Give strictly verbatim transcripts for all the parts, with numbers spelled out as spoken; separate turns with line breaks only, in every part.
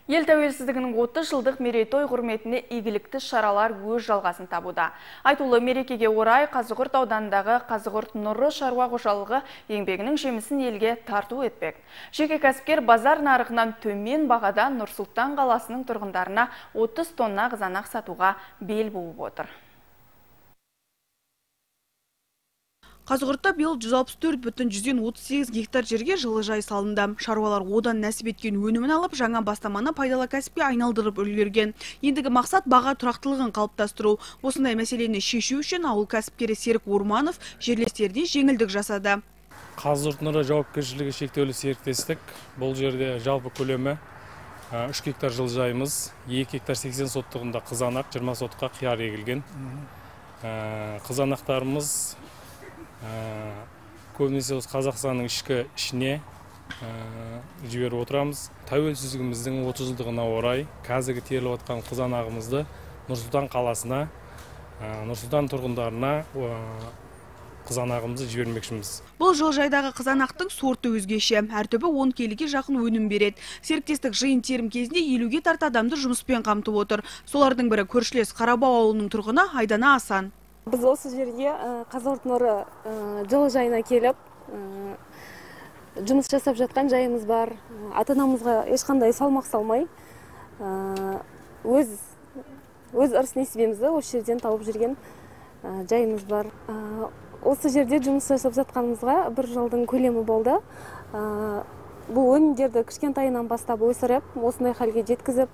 Ел тәуелсіздігінің отыз жылдық мерейтой құрметіне игілікті шаралар өз жалғасын табуда. Айтулы мерекеге орай Қазығұрт ауданындағы Қазығұрт Нұры шаруа қожалығы еңбегінің жемісін елге тарту етпек. Жеке кәсіпкер базар нарығынан төмен бағадан Нұр-Сұлтан қаласының тұрғындарына отыз тонна қызанақ сатуға бел буып отыр.
Қазығұртта биыл жүз алпыс төрт бүтін жүзден отыз сегіз гектар жерге жылыжай салынды. Шаруалар одан нәсіп еткен өнімін алып, жаңа бастаманы пайдалы кәсіпке айналдырып үлгерген. Ендігі мақсат баға тұрақтылығын қалыптастыру. Осындай мәселені шешу үшін ауыл кәсіпкері Серік Орманов жерлестеріне жеңілдік жасады.
Қазығұрт Нұры жауапкершілігі шектеулі серіктестік. Бұл жерде жалпы көлемі үш гектар жылыжайымыз, екі гектар сексен соттығында қызанақ, жиырма сотқа қияр егілген. Қызанақтарымыз көбінесе осы Қазақстанның ішкі ішіне жіберіп отырамыз. Тәуелсіздігіміздің отыз жылдығына орай қазіргі теріліп отқан қызанағымызды Нұр-Сұлтан қаласына, Нұр-Сұлтан тұрғындарына қызанағымызды жібермекшіміз.
Бұл жылыжайдағы қызанақтың сорты өзгеше. Әр түбі он келіге жақын өнім береді. Серіктестік жиын терім кезінде елуге тарта адамды жұмыспен қамтып отыр. Солардың бірі көршілес Қарабау ауылының тұрғыны Айдана Асан.
Біз осы жерге Қазығұрт Нұры жылыжайына келіп, жұмыс жасап жатқан жайымыз бар. Ата-анамызға ешқандай салмақ салмай, өз өз ырыс-несібемізді осы жерден тауып жүрген жайымыз бар. Осы жерде жұмыс жасап жатқанымызға бір жылдың көлемі болды. Бұл өнімдерді кішкентайынан бастап өсіріп, осындай халге жеткізіп,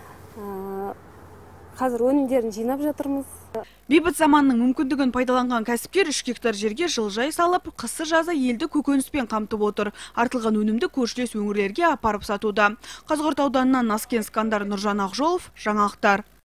қазір өнімдерін жинап жатырмыз.
Бейбіт заманның мүмкіндігін пайдаланған кәсіпкер үш гектар жерге жылыжай салып, қысы жазы елді көкөніспен қамтып отыр. Артылған өнімді көршілес өңірлерге апарып сатуда. Қазығұрт ауданынан Наскен Скандар, Нұржан Ақжолов, жаңалықтар.